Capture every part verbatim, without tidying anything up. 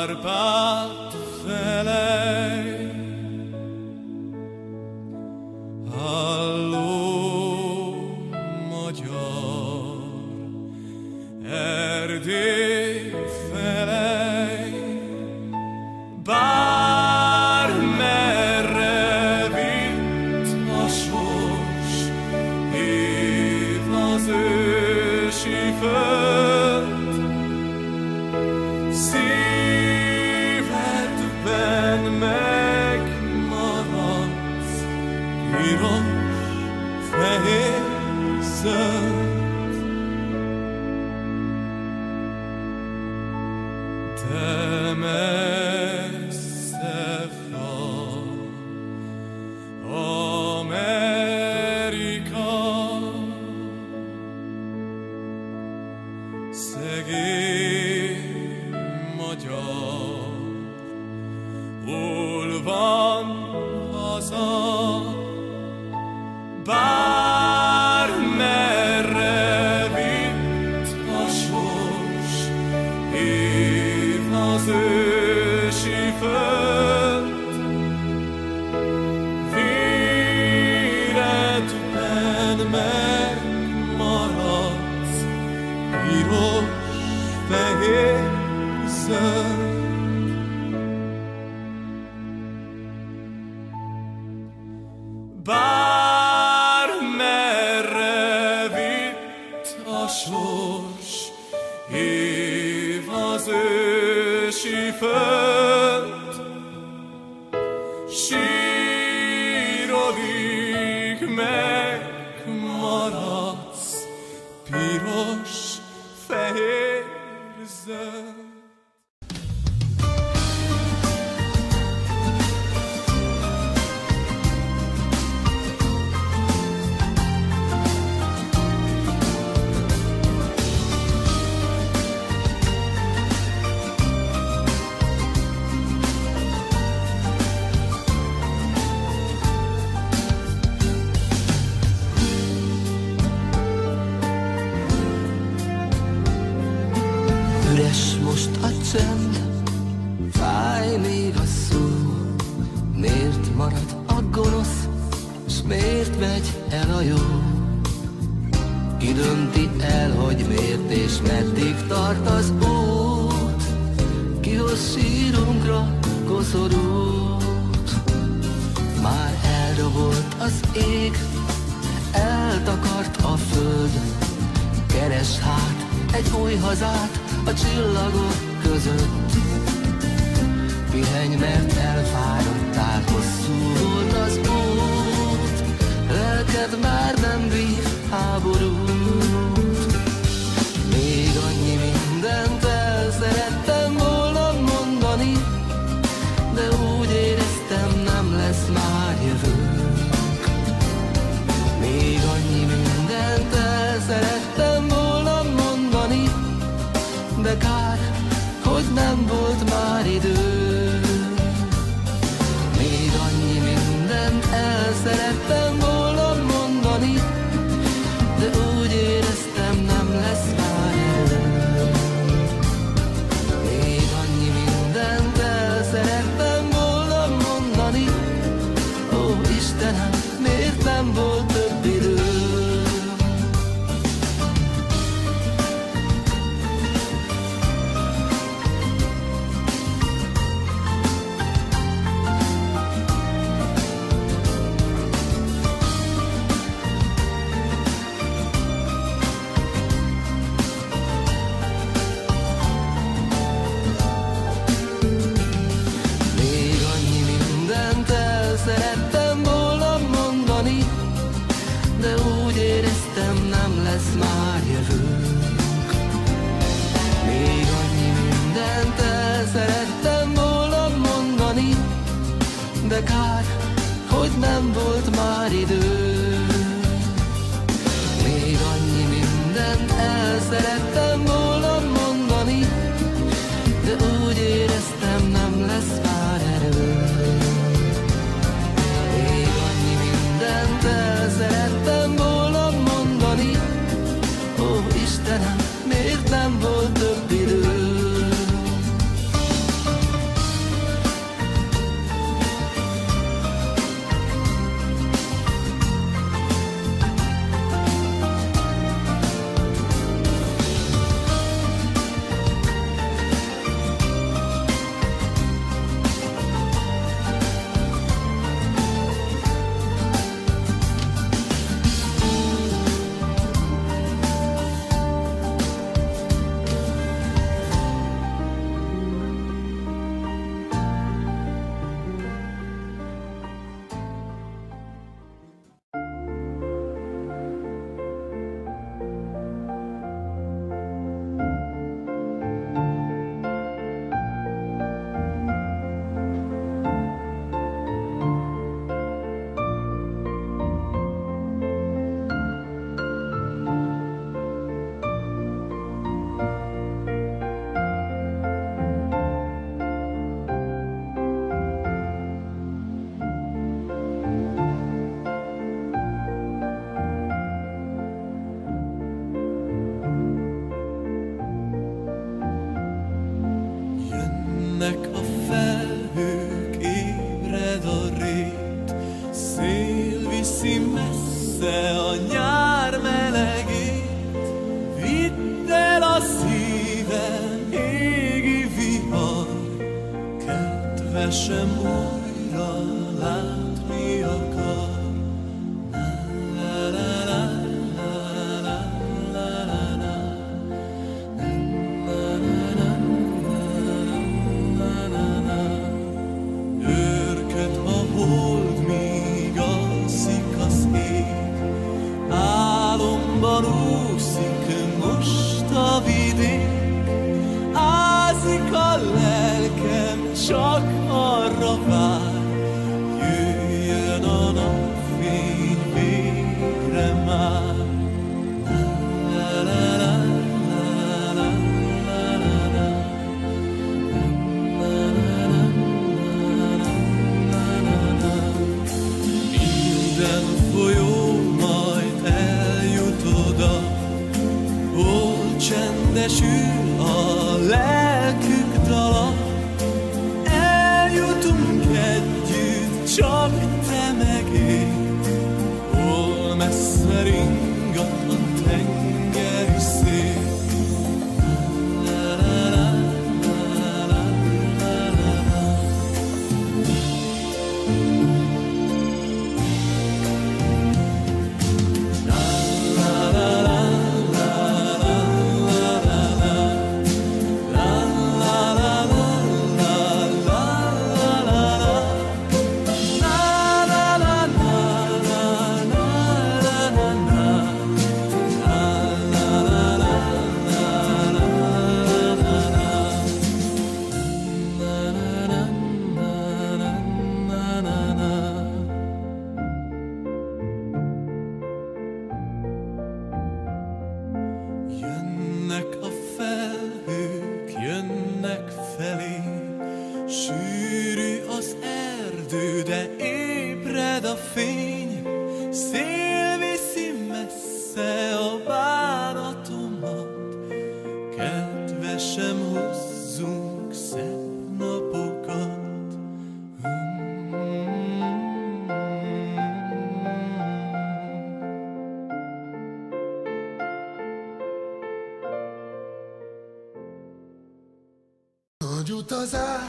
Árpád felej, halló magyar, Erdély felej, bármerre vitt a sors, év az ősi föld, szívedben megmaradsz, piros, fehér, zöld. De messze van Amerika, szegény magyar, hol van haza, bármerre vitt a sors, év az ősi föld, véredben megmaradsz, piros, fehér, zöld. Bármerre vitt a sors, év az ősi föld, sírodig megmaradsz, piros, fehér, zöld. Üres most a csend, fáj még a szó. Miért marad a gonosz, s miért megy el a jó? Ki dönti el, hogy miért és meddig tart az út? Ki hoz sírunkra koszorút? Már elrabolt az ég, eltakart a föld. Keres hát egy új hazát a csillagok között. Pihenj, mert elfáradtál, hosszú volt az út. Lelked már nem bír háborút. Még annyi mindent el szerettem volna mondani, de úgy éreztem, nem lesz már jövőnk. Még annyi mindent el szerettem volna mondani, de kár, hogy nem volt már idő. Még annyi mindent el szerettem volna mondani, de úgy éreztem, nem lesz már idő. Még annyi mindent el szerettem volna mondani, ó Istenem, miért nem volt több idő? Szerettem volna mondani, de úgy éreztem, nem lesz már jövőnk. Még annyi mindent el szerettem volna mondani, de kár, hogy nem volt már idő. Még annyi mindent el szerettem volna mondani, de úgy éreztem, nem lesz már erő. El szerettem volna mondani, ó Istenem, miért nem volt több idő? Jönnek a felhők, ébred a rét, szél viszi messze a nyár melegét. Vidd el a szívem, égi vihar, kedvesem újra látni akar. Úszik most a vidék, ázik a lelkem, csak arra vár, jöjjön a napfény végre már. Minden folyó majd eljut oda, hol csendesül a lelkük dala. Eljutunk együtt, csak te meg én, hol messze ringat a tengeri szél. Jönnek a felhők, jönnek felé, sűrű az erdő, de ébred a fény. Szél viszi messze a bánatomat, kedvesem, hozzunk szebb napokat. Nagy utazás,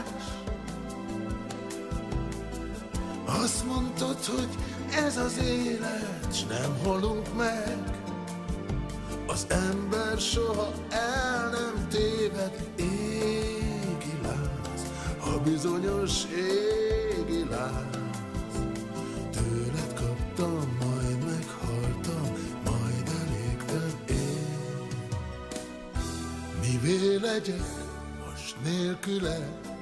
azt mondtad, hogy ez az élet, s nem halunk meg. Az ember soha el nem téved, égi láz, a bizonyos égi láz. Tőled kaptam, majd meghaltam, majd elégtem én. Mivé legyek nélküle,